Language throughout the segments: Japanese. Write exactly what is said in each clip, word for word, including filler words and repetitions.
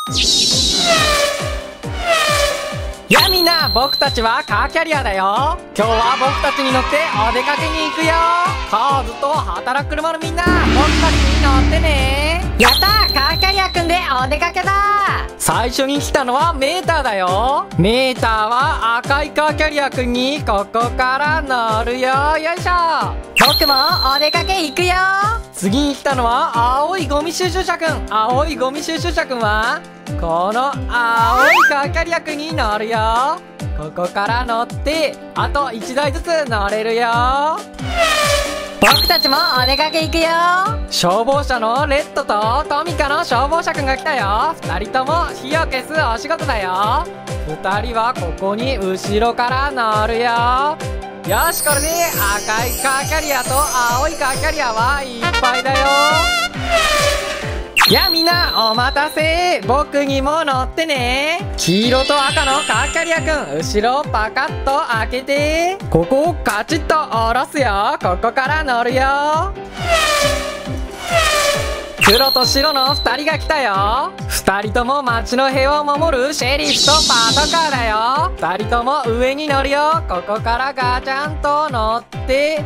やあみんな、僕たちはカーキャリアだよ。今日は僕たちに乗ってお出かけに行くよ。カーズと働く車のみんな、僕たちに乗ってね。 やったー、カーキャリアくんでお出かけだ。 最初に来たのはメーターだよ。メーターは赤いカーキャリアくんにここから乗るよ。よいしょ。 僕もお出かけ行くよ。 次に来たのは青いゴミ収集車くん。青いゴミ収集車くんはこの青いカーキャリアくんに乗るよ。ここから乗ってあといちだいずつ乗れるよ。 僕たちもお出かけ行くよ。 消防車のレッドとトミカの消防車くんが来たよ。ふたりとも火を消すお仕事だよ。ふたりはここに後ろから乗るよ。よし、これで赤いカーキャリアと青いカーキャリアはいっぱいだよ。やあみんな、お待たせ。僕にも乗ってね。黄色と赤のカーキャリアくん、後ろパカッと開けて、ここをカチッと下ろすよ。ここから乗るよ。黒と白のふたりが来たよ。ふたりとも街の平和を守るシェリフとパトカーだよ。ふたりとも上に乗るよ。ここからガチャンと乗って、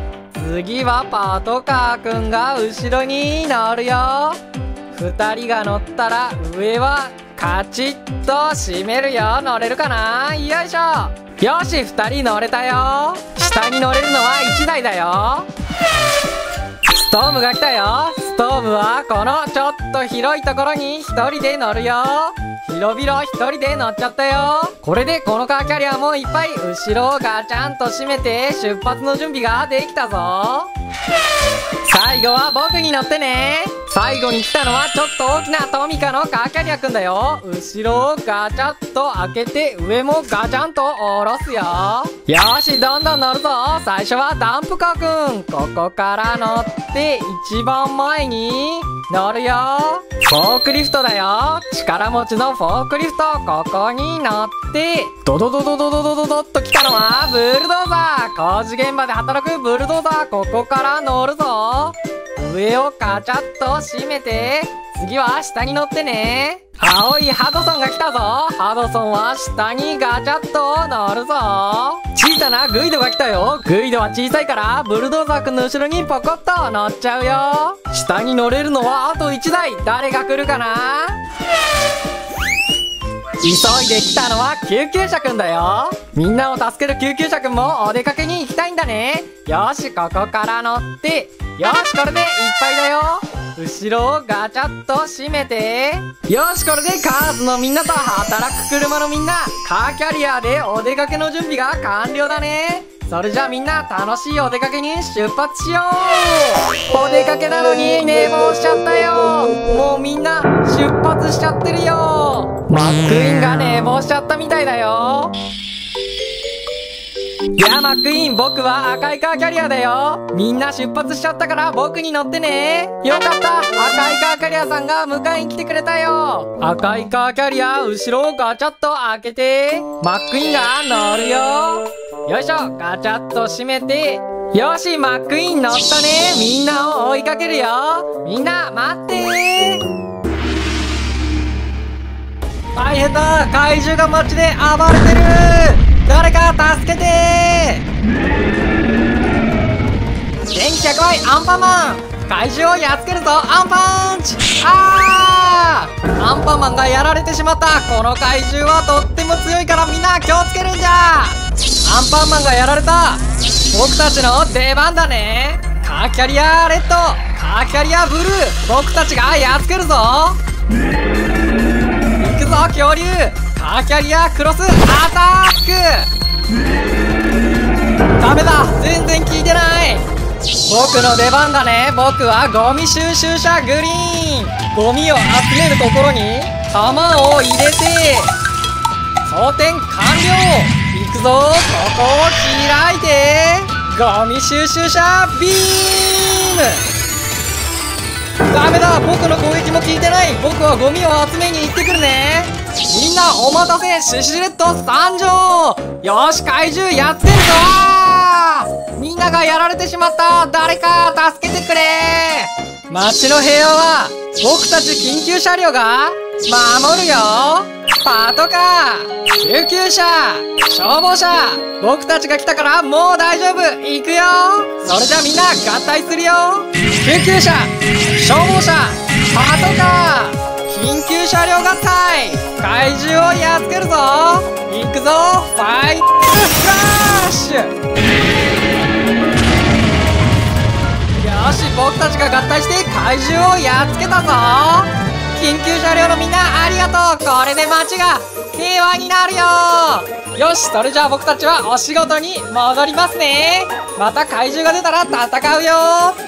次はパトカーくんが後ろに乗るよ。ふたりが乗ったら上はカチッと閉めるよ。乗れるかな。よいしょ。よし、ふたり乗れたよ。下に乗れるのはいちだいだよ。ストームが来たよ。ストームはこのちょっと広いところにひとりで乗るよ。広々ひとりで乗っちゃったよ。これでこのカーキャリアもいっぱい後ろをガチャンと閉めて出発の準備ができたぞ。最後は僕に乗ってね。最後に来たのはちょっと大きなトミカのカーキャリアくんだよ。後ろをガチャッと開けて上もガチャンと下ろすよ。よし、どんどん乗るぞ。最初はダンプカーくん。ここから乗って一番前に乗るよ。フォークリフトだよ。力持ちのフォークリフト。ここに乗ってドドドドドドドドドっと来たのはブルドーザー。工事現場で働くブルドーザー。ここから乗るぞ。上をカチャッと閉めて、次は下に乗ってね。青いハドソンが来たぞ。ハドソンは下にガチャッと乗るぞ。小さなグイドが来たよ。グイドは小さいからブルドーザーくんの後ろにポコッと乗っちゃうよ。下に乗れるのはあといちだい。誰が来るかな。急いで来たのは救急車くんだよ。みんなを助ける救急車くんもお出かけに行きたいんだね。よし、ここから乗って、よし、これでいっぱいだよ。後ろをガチャッと閉めて、よし、これでカーズのみんなと働く車のみんな、カーキャリアでお出かけの準備が完了だね。それじゃあみんな楽しいお出かけに出発しよう。お出かけなのに寝坊しちゃったよ。もうみんな出発しちゃってるよ。マックイーンが寝坊しちゃったみたいだよ。いや、マックイーン、僕は赤いカーキャリアだよ。みんな出発しちゃったから僕に乗ってね。よかった、赤いカーキャリアさんが迎えに来てくれたよ。赤いカーキャリア、後ろをガチャッと開けて、マックイーンが乗るよ。よいしょ、ガチャッと閉めて、よし、マックイーン乗ったね。みんなを追いかけるよ。みんな待ってー。大変だ、怪獣が街で暴れてる。誰か助けてー。元気が来い、アンパンマン。怪獣をやっつけるぞ、アンパンチ。あー、アンパンマンがやられてしまった。この怪獣はとっても強いからみんな気をつけるんじゃ。アンパンマンがやられた。僕たちの出番だね。カーキャリアレッド、カーキャリアブルー、僕たちがやっつけるぞ。行くぞ恐竜。カーキャリアクロスアタック。ダメだ、全然効いてない。僕の出番だね。僕はゴミ収集車グリーン。ゴミを集めるところに弾を入れて装填完了。行くぞ。ここを開いてゴミ収集車ビーム。ダメだ、僕の攻撃も効いてない。僕はゴミを集めに行ってくるね。みんなお待たせ、シシレット参上。よし、怪獣やってるぞ。みんながやられてしまった。誰か助けてくれ。街の平和は僕たち緊急車両が守るよ。パトカー、救急車、消防車、僕たちが来たからもう大丈夫。行くよ。それじゃあみんな合体するよ。救急車、消防車、パトカー、緊急車両合体、怪獣をやっつけるぞ。行くぞ。ファイトフラッシュ。よし、僕たちが合体して怪獣をやっつけたぞ。緊急車両のみんなありがとう。これで街が平和になるよ。よし、それじゃあ僕たちはお仕事に戻りますね。また怪獣が出たら戦うよ。